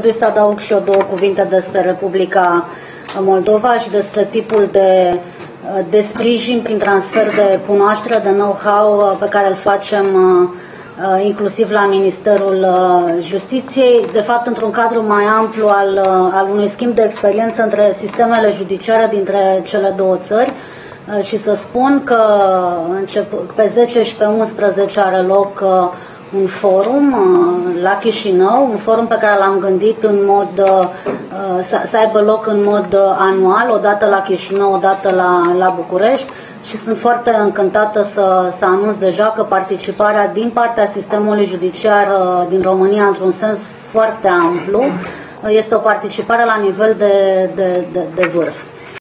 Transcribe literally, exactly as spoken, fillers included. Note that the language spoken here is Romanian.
îngădui să adaug și eu două cuvinte despre Republica Moldova și despre tipul de, de sprijin prin transfer de cunoaștere, de know-how pe care îl facem inclusiv la Ministerul Justiției, de fapt într-un cadru mai amplu al, al unui schimb de experiență între sistemele judiciare dintre cele două țări. Și să spun că pe zece și pe unsprezece are loc un forum la Chișinău, un forum pe care l-am gândit în mod, să aibă loc în mod anual, o dată la Chișinău, o dată la, la București, și sunt foarte încântată să, să anunț deja că participarea din partea sistemului judiciar din România, într-un sens foarte amplu, este o participare la nivel de, de, de, de vârf.